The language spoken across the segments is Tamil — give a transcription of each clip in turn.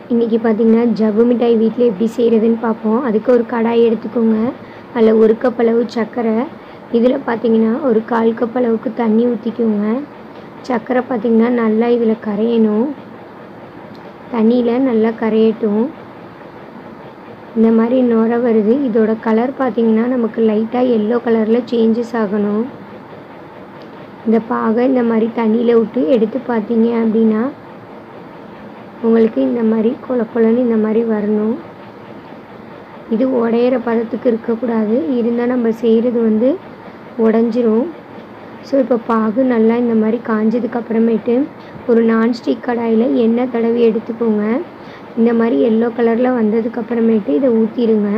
இன்றைக்கி பார்த்திங்கன்னா ஜவ்வு மிட்டாய் வீட்டில் எப்படி செய்கிறதுன்னு பார்ப்போம். அதுக்கு ஒரு கடாய் எடுத்துக்கோங்க. அதில் 1 கப் அளவு சர்க்கரை, இதில் பார்த்திங்கன்னா ஒரு 1/4 கப் அளவுக்கு தண்ணி ஊற்றிக்கோங்க. சர்க்கரை பார்த்திங்கன்னா நல்லா இதில் கரையணும். தண்ணியில் நல்லா கரையட்டும். இந்த மாதிரி நுரை வருது. இதோட கலர் பார்த்திங்கன்னா நமக்கு லைட்டாக எல்லோ கலரில் சேஞ்சஸ் ஆகணும். இந்த பாகை இந்த மாதிரி தண்ணியில் விட்டு எடுத்து பார்த்தீங்க அப்படின்னா உங்களுக்கு இந்த மாதிரி கொல கொலன்னு இந்த மாதிரி வரணும். இது உடையிற பதத்துக்கு இருக்கக்கூடாது. இருந்தால் நம்ம செய்கிறது உடஞ்சிரும். ஸோ இப்போ பாகு நல்லா இந்த மாதிரி காஞ்சதுக்கப்புறமேட்டு ஒரு நான்ஸ்டிக் கடாயில் எண்ணெய் தடவி எடுத்துக்கோங்க. இந்த மாதிரி எல்லோ கலரில் வந்ததுக்கப்புறமேட்டு இதை ஊற்றிடுங்க.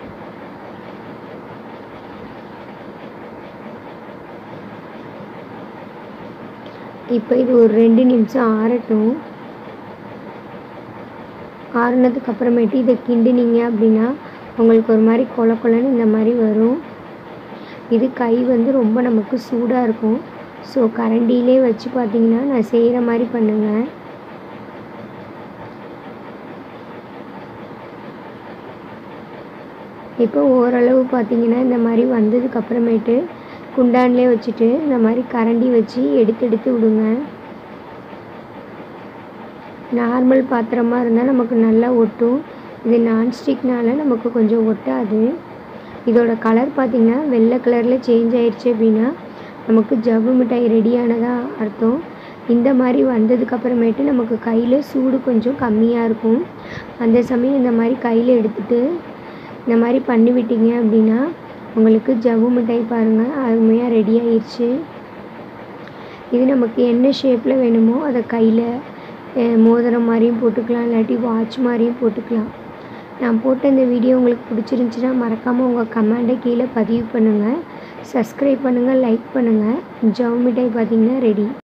இப்போ இது ஒரு 2 நிமிஷம் ஆறட்டும். ஆறுனதுக்கப்புறமேட்டு இதை கிண்டினீங்க அப்படின்னா உங்களுக்கு ஒரு மாதிரி கொல கொலன்னு இந்த மாதிரி வரும். இது கை ரொம்ப நமக்கு சூடாக இருக்கும். ஸோ கரண்டியிலே வச்சு பார்த்தீங்கன்னா நான் செய்கிற மாதிரி பண்ணுங்கள். இப்போ ஓரளவு பார்த்தீங்கன்னா இந்த மாதிரி வந்ததுக்கப்புறமேட்டு குண்டான்லேயே வச்சுட்டு இந்த மாதிரி கரண்டி வச்சு எடுத்து விடுங்க. நார்மல் பாத்திரமாக இருந்தால் நமக்கு நல்லா ஒட்டும். இது நான்ஸ்டிக்னால நமக்கு கொஞ்சம் ஒட்டாது. இதோட கலர் பார்த்திங்கன்னா வெள்ளை கலரில் சேஞ்ச் ஆயிடுச்சு அப்படின்னா நமக்கு ஜவ்வு மிட்டாய் ரெடியானதாக அர்த்தம். இந்த மாதிரி வந்ததுக்கப்புறமேட்டு நமக்கு கையில் சூடு கொஞ்சம் கம்மியாக இருக்கும். அந்த சமயம் இந்த மாதிரி கையில் எடுத்துகிட்டு இந்த மாதிரி பண்ணிவிட்டீங்க அப்படின்னா உங்களுக்கு ஜவ்வு மிட்டாய் பாருங்கள் அருமையாக ரெடி ஆயிடுச்சு. இது நமக்கு என்ன ஷேப்பில் வேணுமோ அதை கையில் மோதிரம் மாதிரியும் போட்டுக்கலாம், இல்லாட்டி வாட்ச் மாதிரியும் போட்டுக்கலாம். நான் போட்ட இந்த வீடியோ உங்களுக்கு பிடிச்சிருந்துச்சின்னா மறக்காமல் உங்கள் கமெண்ட்டை கீழே பதிவு பண்ணுங்கள். சப்ஸ்கிரைப் பண்ணுங்கள், லைக் பண்ணுங்கள். ஜவ்வு மிட்டாய் பார்த்திங்கன்னா ரெடி.